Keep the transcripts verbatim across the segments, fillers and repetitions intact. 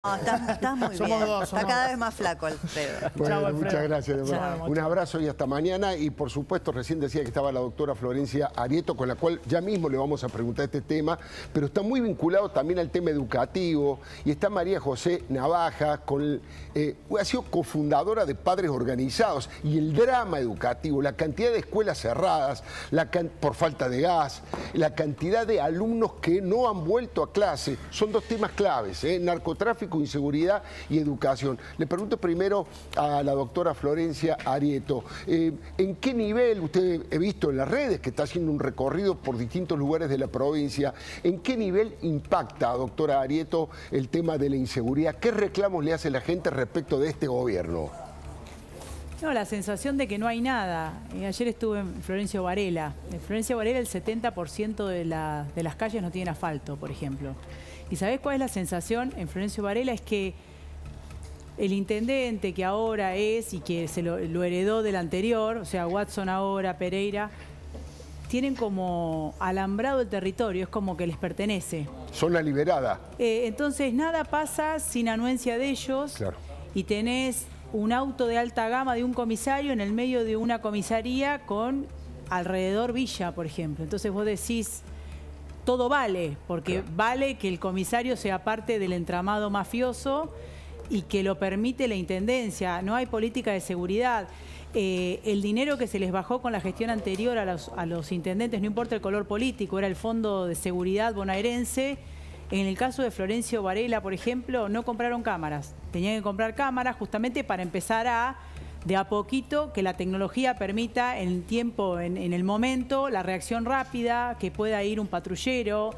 No, estás, estás muy Somos bien. dos, Está somos cada dos. vez más flaco, Alfredo. Bueno, Chao, Alfredo. muchas gracias. Chao. Un abrazo y hasta mañana. Y por supuesto, recién decía que estaba la doctora Florencia Arieto, con la cual ya mismo le vamos a preguntar este tema, pero está muy vinculado también al tema educativo. Y está María José Navaja, con, eh, ha sido cofundadora de Padres Organizados, y el drama educativo, la cantidad de escuelas cerradas, la can por falta de gas, la cantidad de alumnos que no han vuelto a clase, son dos temas claves, ¿eh? Narcotráfico, inseguridad y educación. Le pregunto primero a la doctora Florencia Arieto, eh, ¿en qué nivel, usted he visto en las redes que está haciendo un recorrido por distintos lugares de la provincia, en qué nivel impacta, doctora Arieto, el tema de la inseguridad? ¿Qué reclamos le hace la gente respecto de este gobierno? No, la sensación de que no hay nada. Eh, ayer estuve en Florencio Varela. En Florencio Varela el setenta por ciento de, la, de las calles no tienen asfalto, por ejemplo. ¿Y sabés cuál es la sensación en Florencio Varela? Es que el intendente que ahora es y que se lo, lo heredó del anterior, o sea, Watson ahora, Pereira, tienen como alambrado el territorio, es como que les pertenece. Zona liberada. Eh, entonces nada pasa sin anuencia de ellos. Claro. Y tenés un auto de alta gama de un comisario en el medio de una comisaría con alrededor villa, por ejemplo. Entonces vos decís, todo vale, porque claro, vale que el comisario sea parte del entramado mafioso y que lo permite la intendencia. No hay política de seguridad. Eh, el dinero que se les bajó con la gestión anterior a los, a los intendentes, no importa el color político, era el Fondo de Seguridad bonaerense. En el caso de Florencio Varela, por ejemplo, no compraron cámaras. Tenían que comprar cámaras justamente para empezar a, de a poquito, que la tecnología permita en el tiempo, en, en el momento, la reacción rápida, que pueda ir un patrullero.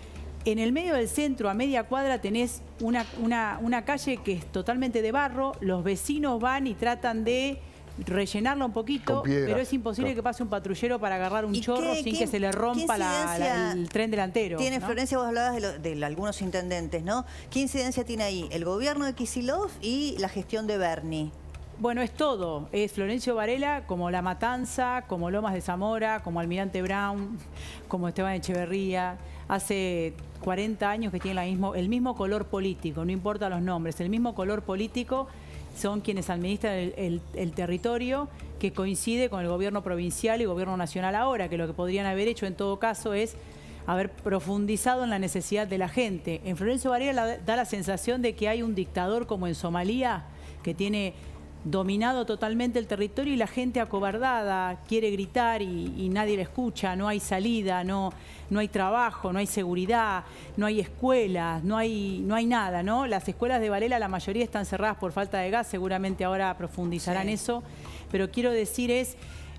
En el medio del centro, a media cuadra, tenés una, una, una calle que es totalmente de barro. Los vecinos van y tratan de rellenarlo un poquito, pero es imposible, claro, que pase un patrullero para agarrar un chorro qué, sin qué, que se le rompa la, la, el tren delantero. Tiene, ¿no? Florencia, vos hablabas de, lo, de algunos intendentes, ¿no? ¿Qué incidencia tiene ahí el gobierno de Kicillof y la gestión de Bernie? Bueno, es todo. Es Florencio Varela, como La Matanza, como Lomas de Zamora, como Almirante Brown, como Esteban Echeverría. Hace cuarenta años que tienen la mismo, el mismo color político, no importa los nombres, el mismo color político. Son quienes administran el, el, el territorio, que coincide con el gobierno provincial y gobierno nacional ahora, que lo que podrían haber hecho en todo caso es haber profundizado en la necesidad de la gente. En Florencio Varela da la sensación de que hay un dictador como en Somalia, que tiene dominado totalmente el territorio y la gente acobardada, quiere gritar y, y nadie le escucha, no hay salida, no, no hay trabajo, no hay seguridad, no hay escuelas, no hay, no hay nada, ¿no? Las escuelas de Varela, la mayoría están cerradas por falta de gas, seguramente ahora profundizarán sí. eso, pero quiero decir es,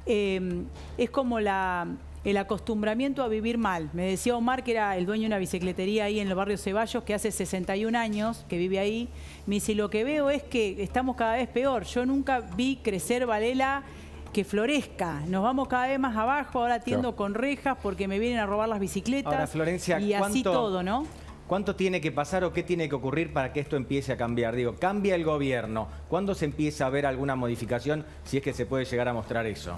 eh, es como la... el acostumbramiento a vivir mal. Me decía Omar, que era el dueño de una bicicletería ahí en el barrio Ceballos, que hace sesenta y un años que vive ahí. Me dice, lo que veo es que estamos cada vez peor. Yo nunca vi crecer Varela que florezca. Nos vamos cada vez más abajo, ahora atiendo, claro, con rejas porque me vienen a robar las bicicletas. Ahora, Florencia, y así todo, ¿no? ¿Cuánto tiene que pasar o qué tiene que ocurrir para que esto empiece a cambiar? Digo, cambia el gobierno. ¿Cuándo se empieza a ver alguna modificación, si es que se puede llegar a mostrar eso?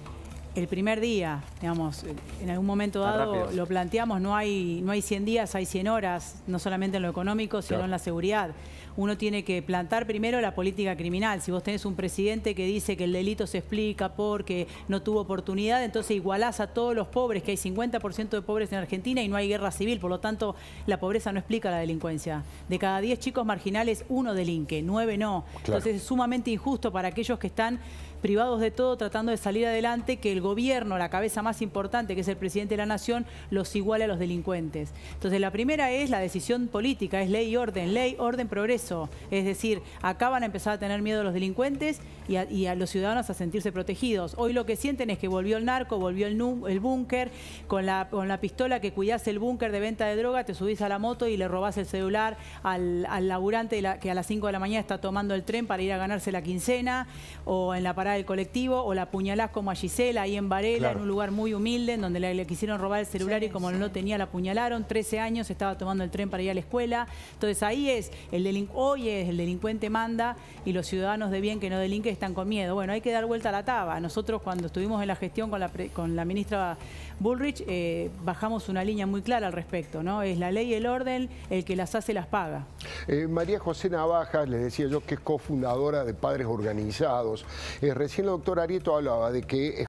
El primer día, digamos, en algún momento dado lo planteamos, no hay, no hay cien días, hay cien horas, no solamente en lo económico, sino claro, en la seguridad. Uno tiene que plantar primero la política criminal. Si vos tenés un presidente que dice que el delito se explica porque no tuvo oportunidad, entonces igualás a todos los pobres, que hay cincuenta por ciento de pobres en Argentina y no hay guerra civil, por lo tanto la pobreza no explica la delincuencia. De cada diez chicos marginales, uno delinque, nueve no. Claro. Entonces es sumamente injusto para aquellos que están privados de todo, tratando de salir adelante, que el gobierno, la cabeza más importante, que es el presidente de la nación, los iguale a los delincuentes. Entonces la primera es la decisión política, es ley y orden, ley, orden, progreso. Es decir, acá van a empezar a tener miedo los delincuentes y a, y a los ciudadanos a sentirse protegidos. Hoy lo que sienten es que volvió el narco, volvió el, el búnker, con la, con la pistola que cuidás el búnker de venta de droga, te subís a la moto y le robás el celular al, al laburante de la, que a las cinco de la mañana está tomando el tren para ir a ganarse la quincena, o en la parada del colectivo, o la apuñalás como a Gisela. ahí en Varela, Claro. en un lugar muy humilde, en donde le, le quisieron robar el celular Sí, y como sí. no lo tenía, la apuñalaron. trece años, estaba tomando el tren para ir a la escuela. Entonces ahí es, el delincu hoy es el delincuente manda y los ciudadanos de bien que no delinquen están con miedo. Bueno, hay que dar vuelta a la taba. Nosotros cuando estuvimos en la gestión con la, pre con la ministra Bullrich, eh, bajamos una línea muy clara al respecto, ¿no? Es la ley y el orden, el que las hace las paga. Eh, María José Navajas, les decía yo que es cofundadora de Padres Organizados. Eh, recién la doctora Arieto hablaba de que